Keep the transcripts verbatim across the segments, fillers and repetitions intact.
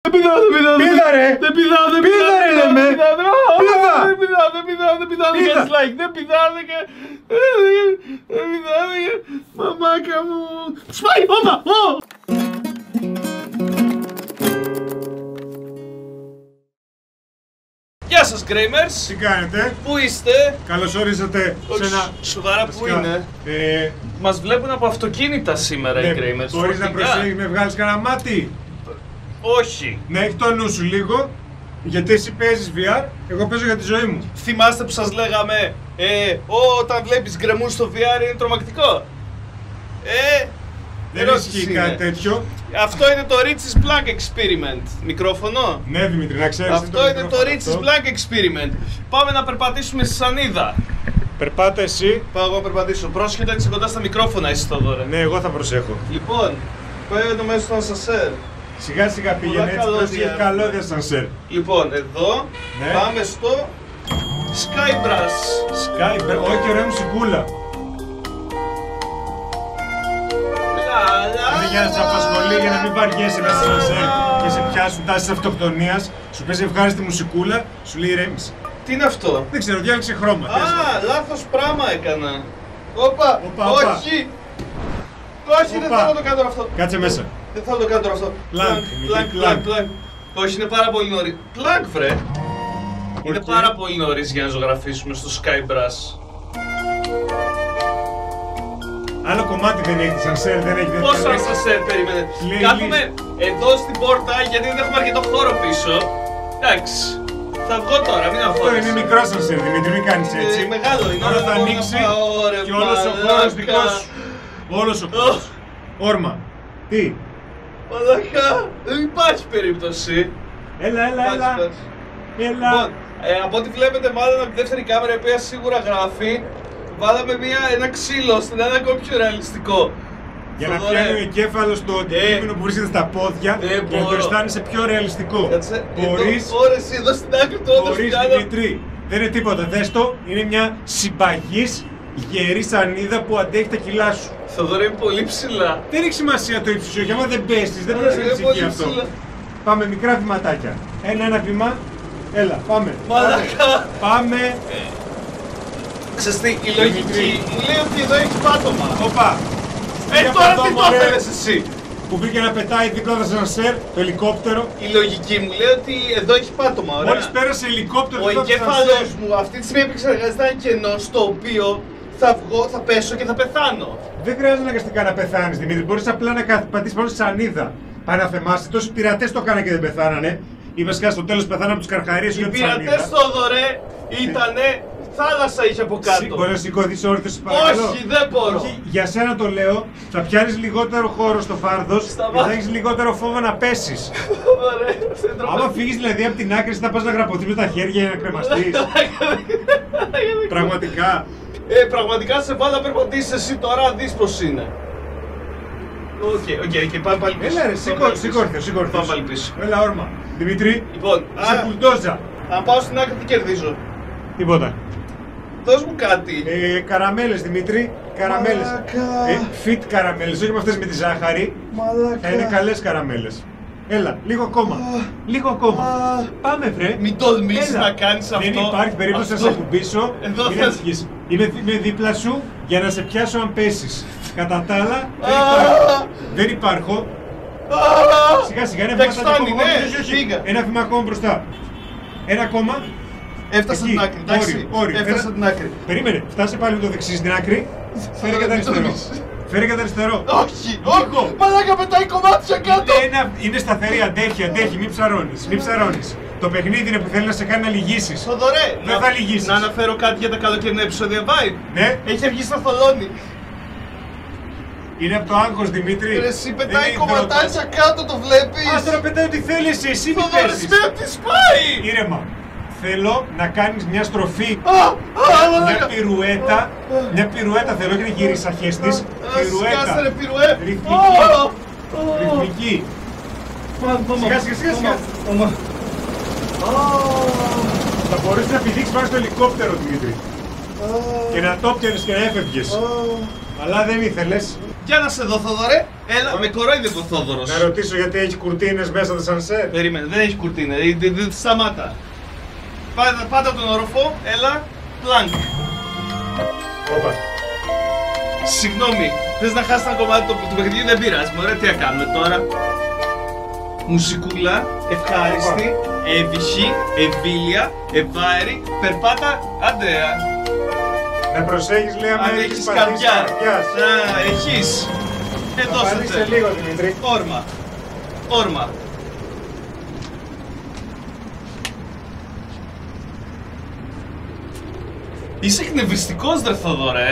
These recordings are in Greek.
Δεν πηδάω, δεν πηδάω. Πήδα ρε. Δεν πηδάω, δεν Πήδα πηδάω. ρε λέμε. Πήδα. Δεν πηδάω, δεν πηδάω, δεν πηδάω. Δεν κάνεις like, δεν πηδάω, δεν κάνεις. Δεν πηδάω, δεν κάνεις. Μαμάκα μου. Σπάει, όπα, ω. Γεια σας Γκρέιμερς. Τι κάνετε? Πού είστε? Καλώς ορίσατε σε ένα... Σοβαρά που είναι? Ε, Μας βλέπουν από αυτοκίνητα σήμερα οι Γκρέιμερς. μπορείς να προσέχεις, με βγάλεις κανένα μάτι? Όχι. Ναι, έχει το νου σου λίγο. Γιατί εσύ παίζεις βι αρ, εγώ παίζω για τη ζωή μου. Θυμάστε που σας λέγαμε ε, όταν βλέπεις γκρεμούς στο βι αρ είναι τρομακτικό? Ε, Δεν ισχύει κάτι τέτοιο. Αυτό είναι το Rich's Black Experiment. Μικρόφωνο. Ναι, Δημήτρη, να ξέρεις. Αυτό είναι το Rich's Black Experiment. Πάμε να περπατήσουμε στη σανίδα. Περπάτα εσύ. Πάω εγώ να περπατήσω. Πρόσχετα να είσαι κοντά στα μικρόφωνα, εσύ Θοδωρέ. Ναι, εγώ θα προσέχω. Λοιπόν, πάει μέσα στο ασανσέρ. Σιγά σιγά πήγαινε έτσι, πρόσεχε καλώδια ασανσέρ. Λοιπόν, εδώ ναι. Πάμε στο Skybrush. Skybrush, όχι ωραία μουσικούλα. Είναι για να σε απασχολεί, για να μην βαριέσαι μέσα στο ασανσέρ και σε πιάσουν τάσεις αυτοκτονίας. Σου παίζει ευχάριστη μουσικούλα, σου λέει ηρέμησε. Τι είναι αυτό? Δεν ξέρω, διάλεξε χρώμα. Α, λάθος πράγμα έκανα. Όπα, Οπα, όχι. Όχι, δεν θέλω να το κάνω αυτό. Κάτσε μέσα. Δεν θέλω να το κάνω τώρα αυτό. Πλάνκ, πλάνκ, πλάνκ, πλάνκ. Όχι, είναι πάρα πολύ νωρίς. Πλάνκ, βρε. Είναι πάρα πολύ νωρίς για να ζωγραφίσουμε στο Skybrush. Άλλο κομμάτι δεν έχει σανσέρ, δεν έχει. Πώς σανσέρ, περίμενε. Κάθομαι εδώ στην πόρτα γιατί δεν έχουμε αρκετό χώρο πίσω. Εντάξει. Θα βγω τώρα, μην αγχώνεσαι. Αυτό είναι μικρό σανσέρ, Δημήτρη, μην κάνεις έτσι. Ε, μεγάλο είναι. Τώρα θα ανοίξει και όλος ο χώρος δικός σου. Όλος ο χώρος. Όρμα. Τι? Μαλάκα, δεν υπάρχει περίπτωση. Έλα, έλα, έλα. Έλα. Λοιπόν, ε, από ό,τι βλέπετε, μάλλον από τη δεύτερη κάμερα, η οποία σίγουρα γράφει, βάλαμε μια, ένα ξύλο ώστε να είναι ακόμη πιο ρεαλιστικό. Για να πιάνει ο εγκέφαλος το αντικείμενο που βρίσκεται στα πόδια και να το αισθάνεσαι πιο ρεαλιστικό. Μπορείς. Ωρες, εδώ στην άκρη του όντως Μπορείς, Δημήτρη. Δεν είναι τίποτα. Δες το. Είναι μια συμπαγής γερή σανίδα που αντέχει τα κιλά σου. Θοδωρή, είναι πολύ ψηλά. Δεν έχει σημασία το ύψος σου, γιατί άμα δεν πέσεις, δεν πρέπει να σε ανησυχεί αυτό. Πάμε μικρά βηματάκια. Ένα-ένα βήμα. Έλα, πάμε. Μαλάκα. Πάμε. Ξέρεις τι, η λογική μου λέει ότι εδώ έχει πάτωμα. Όπα. Ε, τώρα τι το θέλεις εσύ? Που βρήκε να πετάει δίπλα το ασανσέρ, το ελικόπτερο. Η λογική μου λέει ότι εδώ έχει πάτωμα, ωραία. Μόλις πέρασε ελικόπτερο, ο εγκέφαλος μου αυτή τη στιγμή επεξεργάζεται ένα κενό στο οποίο θα βγω, θα πέσω και θα πεθάνω. Δεν χρειάζεται αναγκαστικά να πεθάνεις, Δημήτρη. Μπορείς απλά να πατήσεις πάνω στη σανίδα. Πάει να θεμάσαι. Τόσοι πειρατές το έκαναν και δεν πεθάνανε. Ή βασικά στο τέλος πεθάναν από τους καρχαρίες ή από τη σανίδα. Οι πειρατές, Θόδωρε, ήτανε θάλασσα είχε από κάτω. Μπορεί να σηκωθείς όρθιος, παρακαλώ? Όχι, δεν μπορώ. Όχι, για σένα το λέω. Θα πιάνεις λιγότερο χώρο στο φάρδος και θα έχεις λιγότερο φόβο να πέσεις. Άμα φύγεις δηλαδή από την άκρη, θα πας να γραπωθείς με τα χέρια για να κρεμαστείς. Πραγματικά. Ε, πραγματικά σε βάλα να περπατήσεις εσύ τώρα, δεις πως είναι. Οκ, οκ, και πάμε πάλι πίσω. Έλα ρε, σηκώρθιος, σηκώρθιος. Πάμε πάλι πίσω. Έλα όρμα. Δημήτρη, λοιπόν, σε πουλντόζα. Αν πάω στην άκρη, τι κερδίζω? Τίποτα. Δώσ' μου κάτι. Ε, καραμέλες, Δημήτρη. Καραμέλες. Ε, fit καραμέλες, όχι με αυτές με τη ζάχαρη. Μαλάκα. Θα είναι καλές καραμέλες. Έλα, λίγο ακόμα. Λίγο ακόμα. Πάμε, βρε. Μην τολμήσεις να κάνεις αυτό. Δεν υπάρχει περίπτωση να σε ακουμπήσω. Εδώ Μην ανησυχείς. Είμαι, είμαι δίπλα σου για να σε πιάσω αν πέσεις. Κατά τα άλλα, δεν υπάρχω. Δεν υπάρχω. Σιγά σιγά, ένα βήμα ακόμα. Ένα βήμα ακόμα μπροστά. Ένα ακόμα. Έφτασα στην άκρη, εντάξει. Έφτασα την άκρη. Περίμενε, φτάσε πάλι με το δεξί στην άκρη. Φέρε κατά αριστερό. Φέρε κατά αριστερό. Όχι, όχι. Μαλάκα, πετάει κομμάτια κάτω. Είναι, είναι σταθερή, αντέχει, αντέχει. Μην ψαρώνεις, μην ψαρώνεις. Το παιχνίδι είναι που θέλει να σε κάνει να λυγίσεις. Θοδωρέ, δεν θα λυγίσεις. Να αναφέρω κάτι για τα καλοκαιρινά επεισόδια Vibe. Ναι. Έχει βγει στα θολώνει. Είναι από το άγχος, Δημήτρη. Εσύ πετάει κομματάκια κάτω, το βλέπεις. Άστα να πετάει ό,τι θέλει εσύ, εσύ μην πέσεις. Θοδωρέ, τι σπάει. Ήρεμα. Θέλω να κάνεις μια στροφή, α, α, μια πυρουέτα, μια πυρουέτα θέλω, όχι να γυρίσεις αχέστης, πυρουέτα, ρυθμική, ρυθμική. Σιγά σιγά σιγά σιγά. Θα μπορείς να πηδήξεις πάνω στο ελικόπτερο, Δημήτρη, και να το πιάνεις και να έφευγες, αλλά δεν ήθελες. Για να σε δω, Θόδωρε. Έλα, με κορόιδευε ο Θόδωρος. Να ρωτήσω γιατί έχει κουρτίνες μέσα το σανσέρ. Περίμενε, δεν έχει κουρτίνα. Δεν σταμάτα. Πάτα, πάτα τον όροφο, έλα, πλάνκ. Όπα. Συγγνώμη, θες να χάσεις ένα κομμάτι του, του παιχνιδιού, δεν πειράζει. Μωρέ, τι να κάνουμε τώρα. Μουσικούλα, ευχάριστη, εύυχη, ευήλια, ευάερη, περπάτα, αντέα. Να προσέχεις, λέει, άμα Αν έχεις έχεις πατήσει καρδιά. καρδιάς. Α, έχεις. Θα Εδώ πάρεις σε λίγο, Δημήτρη. Όρμα. Όρμα. Είσαι εκνευριστικός, ρε Θοδωρέ.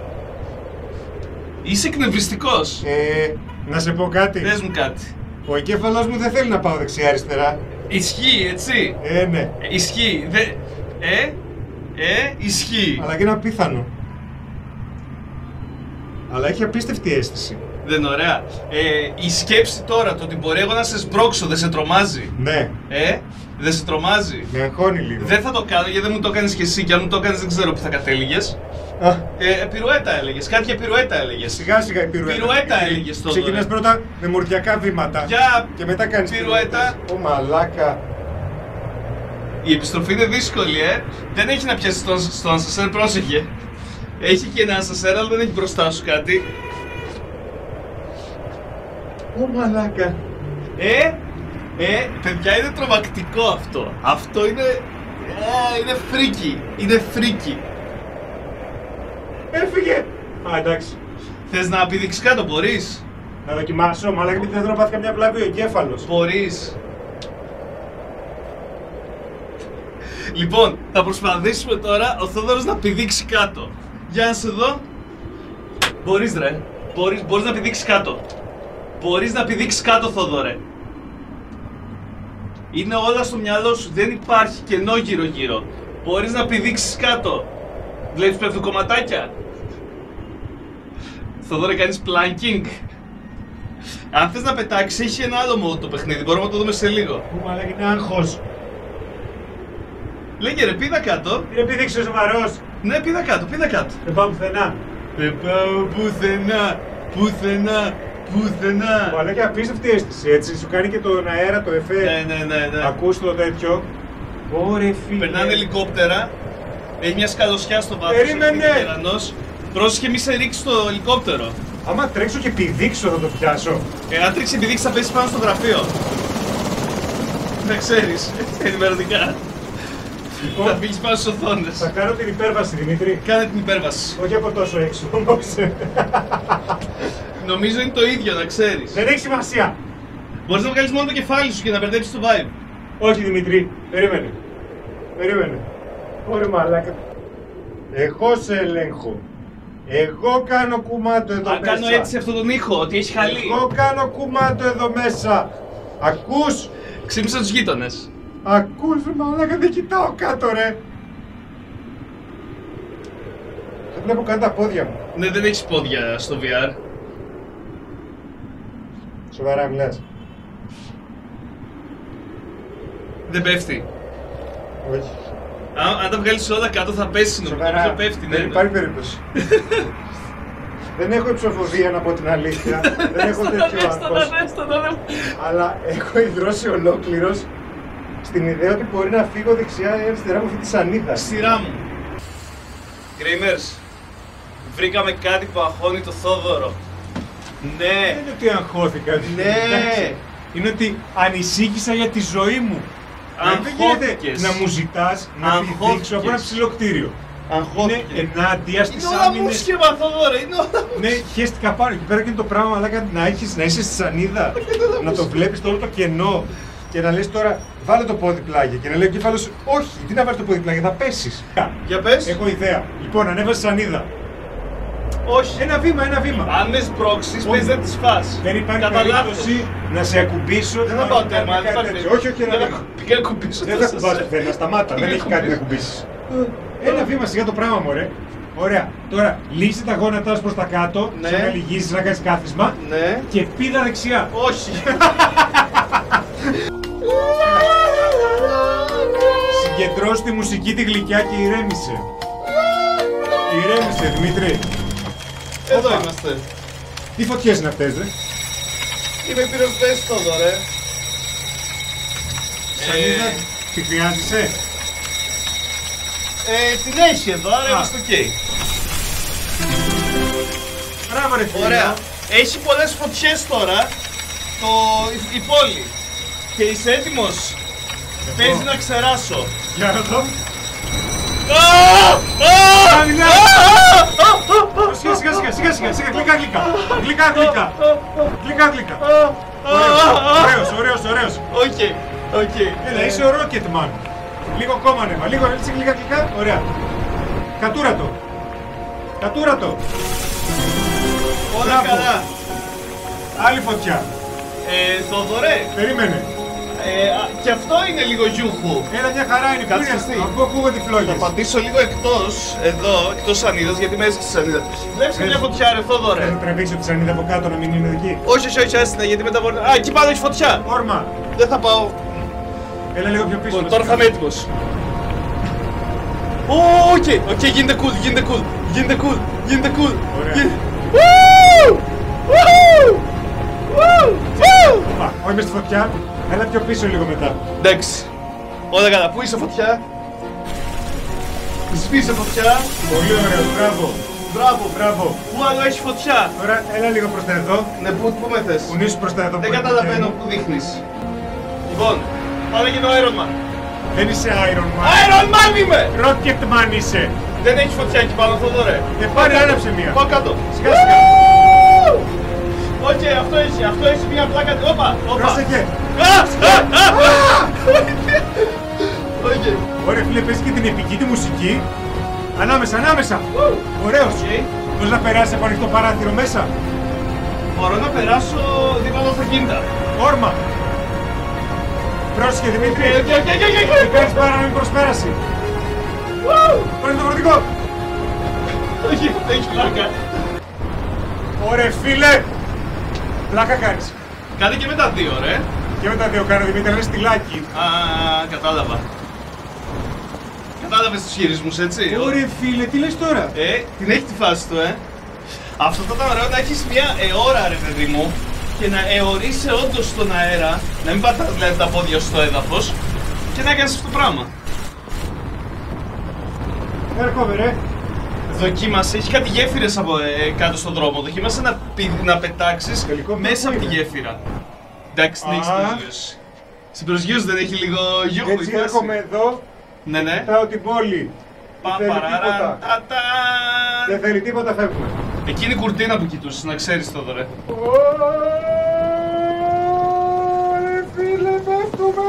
Είσαι εκνευριστικός. Ε, να σε πω κάτι. Πες μου κάτι. Ο εγκέφαλός μου δεν θέλει να πάω δεξιά-αριστερά. Ισχύει, έτσι. Ε, ναι. Ισχύει. Δε... Ε, ε, ισχύει. Αλλά και είναι απίθανο. Αλλά έχει απίστευτη αίσθηση. Δεν είναι ωραία. Ε, η σκέψη τώρα, το ότι μπορεί εγώ να σε σμπρώξω, δεν σε τρομάζει. Ναι. Ε, δεν σε τρομάζει. Με αγχώνει λίγο. Δεν θα το κάνω γιατί δεν μου το έκανες κι εσύ και αν μου το έκανες δεν ξέρω που θα κατέληγες. Α, Ε, πυρουέτα έλεγες, κάτι για πυρουέτα έλεγες. σιγά σιγά η πυρουέτα. Πυρουέτα έλεγες τότε. Ξεκινάς πρώτα με μορφιακά βήματα. Για Και μετά κάνεις πυρουέτα. Ω μαλάκα. Η επιστροφή είναι δύσκολη, ε. Δεν έχει να πιάσει στον, στον ασανσέρ, πρόσεχε. Έχει και ένα ασανσέρ, αλλά δεν έχει μπροστά σου κάτι. Ω μαλάκα. Ε, ε, παιδιά, είναι τρομακτικό αυτό. Αυτό είναι... Ε, είναι φρίκι. Είναι φρίκι. Έφυγε. Α, εντάξει. Θες να πηδήξεις κάτω, μπορείς. Να δοκιμάσω, μαλάκα, γιατί δεν θέλω να πάθει καμιά βλάβη ο εγκέφαλος. Μπορείς. Λοιπόν, θα προσπαθήσουμε τώρα ο Θόδωρος να πηδήξει κάτω. Για να σε δω. Μπορείς, ρε. Μπορείς, μπορείς να πηδήξεις κάτω. Μπορείς να πηδήξεις κάτω, Θόδωρε. Είναι όλα στο μυαλό σου. Δεν υπάρχει κενό γύρω-γύρω. Μπορείς να πηδήξεις κάτω. Βλέπεις πέφτουν κομματάκια. Θόδωρε, κάνεις planking. Αν θες να πετάξεις, έχει ένα άλλο mode το παιχνίδι. Μπορούμε να το δούμε σε λίγο. Ω μαλάκα, είναι άγχος. Λέγε ρε, πήδα κάτω. Είναι επίδειξη ο σοβαρός. Ναι, πήδα κάτω, πήδα κάτω. Δεν πάω πουθενά. Δεν πάω πουθενά, πουθενά, πουθενά. Μαλάκα, απίστευτη αίσθηση, έτσι. Σου κάνει και τον αέρα, το εφέ. Ναι, ναι, ναι, ναι. Ακούς το τέτοιο. Ωρε φίλε. Περνάνε ελικόπτερα. Έχει μια σκαλωσιά στο βάθος. Περίμενε. Έχει κερανός. Πρόσεχε μη σε ρίξει το ελικόπτερο. Άμα τρέξω και πηδήξω θα το πιάσω. Ε, αν τρίξει επειδή θα πέσει πάνω στο γραφείο. Να ξέρεις, ενημερωτικά. Λοιπόν, Θα φύγεις πάνω στις οθόνες. θα κάνω την υπέρβαση, Δημήτρη. Κάνε την υπέρβαση. Όχι από τόσο έξω όμως. Νομίζω είναι το ίδιο, να ξέρεις. Δεν έχει σημασία. Μπορείς να βγάλεις μόνο το κεφάλι σου και να μπερδέψεις το vibe. Όχι, Δημήτρη. Περίμενε. Περίμενε. Ωραία μαλάκα. Εγώ σε ελέγχω. Εγώ κάνω κουμάντο εδώ Αν μέσα. κάνω έτσι αυτόν τον ήχο, ότι έχει χαλί. Εγώ κάνω κουμάντο εδώ μέσα. Ακούς. Ξύπνησα τους γείτονες. Ακούς ρε μαλάκα, δεν κοιτάω κάτω ρε. Δεν βλέπω καν τα πόδια μου. Ναι, δεν έχεις πόδια στο βι αρ. Σοβαρά μιλάς. Δεν πέφτει. Όχι. Α, αν τα βγάλεις όλα κάτω θα πέσει, νομίζω Σοβαρά. πέφτει, ναι. Δεν υπάρχει περίπτωση. Δεν έχω υψοφοβία να πω την αλήθεια. Δεν έχω τέτοιο άγχος. Αλλά έχω ιδρώσει ολόκληρος στην ιδέα ότι μπορεί να φύγω δεξιά ή αριστερά από αυτή τη σανίδα. Σειρά μου. Γκρέιμερς, βρήκαμε κάτι που αγχώνει το Θόδωρο. Δεν Ναι, είναι ότι αγχώθηκα. ναι. Εντάξει. Είναι ότι ανησύχησα για τη ζωή μου. Δεν γίνεται Αγχώθηκες. να μου ζητάς να Αγχώθηκες. πηδήξω από ένα ψηλό κτίριο. Είναι Αγχώθηκε. ενάντια στις Είναι όλα άμυνες. μουσκευα, Θόδωρο, είναι όλα. Ναι, χαίστηκα πάνω. Εκεί πέρα και είναι το πράγμα, αλλά να, έχεις, να είσαι στη σανίδα. Να το βλέπεις όλο το κενό. Και να λες τώρα, βάλε το πόδι πλάγια. Και να λέει ο κεφάλος, όχι, τι να βάλεις το πόδι πλάγια, θα πέσεις. Για πες. Έχω ιδέα. Λοιπόν, ανέβασε σανίδα. Όχι. Ένα βήμα, ένα βήμα. Αν με σπρώξεις, Όχι. πες δεν τις φας. Δεν υπάρχει Κατά λάθος. περίπτωση να σε ακουμπήσω. Δεν θα πάω τέρμα, δεν κάτι υπάρχει. τέτοιο. Όχι, όχι, ένα Δεν βήμα. θα πήγα να κουμπίσω Δεν το θα σας. κουμπάς πουθενά, σταμάτα. Δεν έχει κάτι να κουμπήσεις. Ένα βήμα σιγά το πράγμα, μωρέ. Ωραία. Τώρα, λύσει τα γόνατά σου προς τα κάτω. Ναι. Σαν να λυγίσεις, να κάνεις κάθισμα. Ναι. Και πήδα δεξιά. Όχι. Συγκεντρώσου τη μουσική τη γλυκιά και ηρέμησε. Ηρέμησε, Δημήτρη. Εδώ Όπα. είμαστε. Τι Τι φωτιές είναι αυτές, ρε? Είμαι πυροσβέστης, Θόδωρε. Σανίδα, Ε, τη χρειάζεσαι? ε, την έχει εδώ, άρα Α. είμαστε ok. Μπράβο ρε φίλε. Ωραία. Έχει πολλές φωτιές τώρα το, η, η πόλη. Και είσαι έτοιμος? Παίζει να ξεράσω. Για να δω. Σανίδα! Σιγά σιγά σιγά σιγά σιγά σιγά γλυκά γλυκά. Γλυκά γλυκά. Γλυκά γλυκά. Ωραίος, ωραίος, ωραίος. Οκ, οκ. Έλα, είσαι ο Rocketman. Λίγο ακόμα ανέβα, λίγο έτσι γλυκά γλυκά. Ωραία. Κατούρα το. Κατούρα το. Όλα Μπράβο. καλά. Άλλη φωτιά. Ε, Θόδωρε, Περίμενε. ε, α, και αυτό είναι λίγο γιούχου. Έλα μια χαρά είναι. Πού Κάτσε είναι εσύ. αυτό? Από πού ακούγονται οι Θα φλόγες? πατήσω λίγο εκτός, εδώ, εκτός σανίδας, γιατί μέσα στη σανίδα. Βλέπεις και μια φωτιά, ρε Θόδωρε. Θα τραβήξω τη σανίδα από κάτω να μην είναι εκεί. Όχι, όχι, όχι, άστινα, γιατί μετά μπορεί να... Α, εκεί πάνω έχει φωτιά. Όρμα. Δεν θα πάω. Έλα λίγο πιο πίσω. Λοιπόν, τώρα θα είμαι έτοιμος. Ω, οκ, οκ, γίνεται cool, γίνεται cool, γίνεται cool, γίνεται cool. Ωραία. Γι- Ου! Ου! Ου! Ου! Οπα, όχι μες στη φωτιά. Έλα πιο πίσω λίγο μετά. Εντάξει. Όλα καλά. Πού είσαι φωτιά? Σβήσε φωτιά. Πολύ ωραίο, μπράβο. Μπράβο. Μπράβο. Πού άλλο έχει φωτιά? Τώρα έλα λίγο προς τα εδώ. Ναι, πού, πού με θες? Κουνήσου προς τα εδώ. Δεν που καταλαβαίνω είναι. που δείχνεις. Λοιπόν, πάμε για το Iron Man. Δεν είσαι Iron Man. Iron Man είμαι! Rocketman είσαι. Δεν έχει φωτιά εκεί πάνω, Θοδωρέ. Ε, πάρε, άναψε μία. Πάω κάτω. Σιγά σιγά. Οκ, αυτό έχει, αυτό έχει μια πλάκα. Όπα, όπα. Πρόσεχε. Α, α, α, α. Οκ. Ωραία φίλε, παίζει και την επική τη μουσική. Ανάμεσα, ανάμεσα. Ωραίος. Οκ. Μπορείς να περάσεις από ανοιχτό παράθυρο μέσα. Μπορώ να περάσω δίπλα το αυτοκίνητα. Όρμα. Πρόσεχε Δημήτρη. Οκ, οκ, οκ, οκ, οκ. Δεν κάνεις παράνομη προσπέραση. Πάρε το φορτικό. Όχι, δεν έχει πλάκα. Ωραία φίλε. Πλάκα κάνεις. Κάνε και με τα δύο, ρε. Και με τα δύο κάνω Δημήτρη, είναι στυλάκι. Α, κατάλαβα. Κατάλαβες τους χειρισμούς, έτσι. Ωραία φίλε, τι λες τώρα? Ε, την έχει τη φάση του, ε. Αυτό θα ήταν ωραίο να έχεις μια αιώρα, ρε παιδί μου, και να αιωρείσαι όντως στον αέρα, να μην πατάς δηλαδή τα πόδια στο έδαφος και να κάνεις αυτό το πράγμα. Έρχομαι ρε. Δοκίμασε, έχει κάτι γέφυρες από ε, κάτω στον δρόμο. Δοκίμασε να, πη- να πετάξεις Τελικό μέσα από τη είναι. γέφυρα. Εντάξει, την έχεις Α. προσγείωση. Στην προσγείωση δεν έχει λίγο γιούχου η Έτσι φάση. έρχομαι εδώ, Ναι, ναι. κοιτάω την πόλη. Δεν θέλει Παπαραραν, τίποτα. ταταν. Δεν θέλει τίποτα, φεύγουμε. Εκείνη η κουρτίνα που κοιτούσες, να ξέρεις το ρε. Ρε φίλε, φεύγουμε!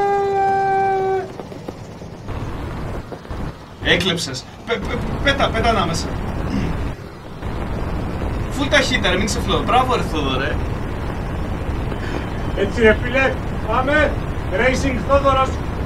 Έκλεψες. Πε, πε, πέτα, πέτα ανάμεσα. Φουλ ταχύτητα ρε, μην είσαι φλό. Μπράβο ρε Θόδωρε. Έτσι ρε φίλε, πάμε! Racing Θόδωρος!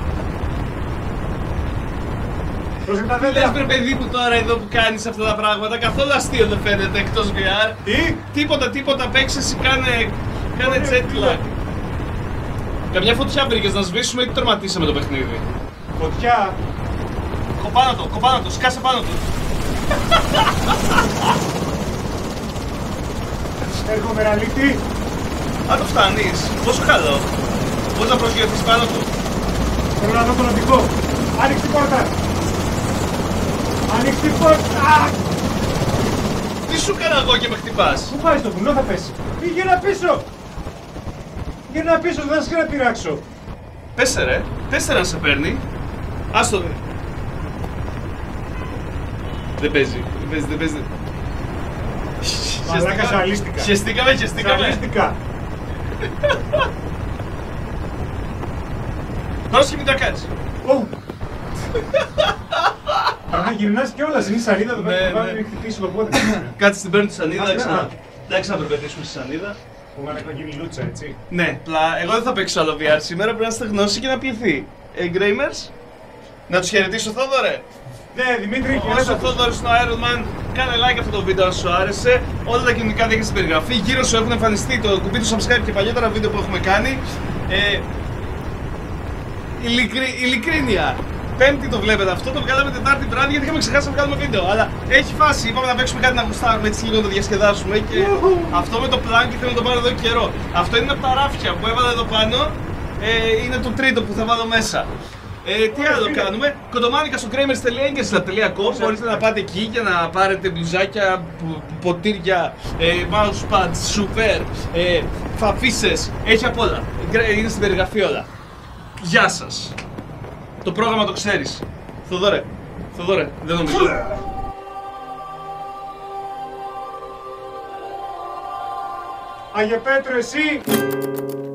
Πρόσεχε τα Λες δέντρα! βρε παιδί μου τώρα εδώ που κάνεις αυτά τα πράγματα, καθόλου αστείο δεν φαίνεται εκτός βι αρ. Τι? Τίποτα, τίποτα, παίξε εσύ, κάνε, κάνε jet lag. Καμιά φωτιά βρήκες να σβήσουμε ή τερματίσαμε το παιχνίδι. Φωτιά! Κοπάνω το, κοπάνω το, σκάσε πάνω του. Έρχομαι ραλίτη! Αν το φτάνεις, πόσο καλό. Μπορείς να προσγειωθείς πάνω του. Θέλω να δω τον οδηγό! Άνοιξε την πόρτα! Άνοιξε την πόρτα! Α! Τι σου έκανα εγώ και με χτυπάς. Πού πάει στο βουνό, θα πέσει! Πήγαινα πίσω! Πήγαινα πίσω, δεν θα σε πειράξω! Πέσε ρε, τέσσερα σε παίρνει. Άστο δε. Δεν παίζει, δεν παίζει, δεν παίζει. Μαλάκα, ζαλίστηκα. Χεστήκαμε, χεστήκαμε. Ζαλίστηκα! Πρόσεχε μην τα κάνεις. Ω! Πρέπει να γυρνάς κιόλας, είναι η σανίδα εδώ Ναι, πέρα, ναι. πάμε να χτυπήσει το πόδι. Κάτσε την παίρνω τη σανίδα, Ας, ξανά. α. Εντάξει να περπατήσουμε στη σανίδα. Που μάνα να γίνει λούτσα, έτσι. Ναι, απλά εγώ δεν θα παίξω άλλο βι αρ σήμερα, πρέπει να στεγνώσει και να πληθεί. Ε, Γκρέιμερς, να τους χαιρετήσω Θόδωρε. Ναι, Δημήτρη, Όσο χαιρέτα ο Θόδωρος είναι ο Iron Man, κάνε like αυτό το βίντεο αν σου άρεσε. Όλα τα κοινωνικά δείχνει στην περιγραφή. Γύρω σου έχουν εμφανιστεί το κουμπί του subscribe και παλιότερα βίντεο που έχουμε κάνει. Ε, ειλικρι, ειλικρίνεια. Πέμπτη το βλέπετε αυτό, το βγάλαμε Τετάρτη βράδυ γιατί είχαμε ξεχάσει να βγάλουμε βίντεο. Αλλά έχει φάση, είπαμε να παίξουμε κάτι να γουστάρουμε έτσι λίγο να το διασκεδάσουμε και αυτό με το πλάνκι θέλω να το πάρω εδώ και καιρό. Αυτό είναι από τα ράφια που έβαλα εδώ πάνω, ε, είναι το τρίτο που θα βάλω μέσα. Ε, τι άλλο κάνουμε, κοντομάνικα στο κρέμερς τελεία έγκαιρσλαπ τελεία κομ, μπορείτε να πάτε εκεί για να πάρετε μπλουζάκια, ποτήρια, ε, mousepads, σουπέρ, ε, φαφίσες, έχει απ' όλα, είναι στην περιγραφή όλα. Γεια σας. Το πρόγραμμα το ξέρεις. Θοδωρέ, Θοδωρέ, δεν νομίζω. Άγιε Πέτρο, εσύ!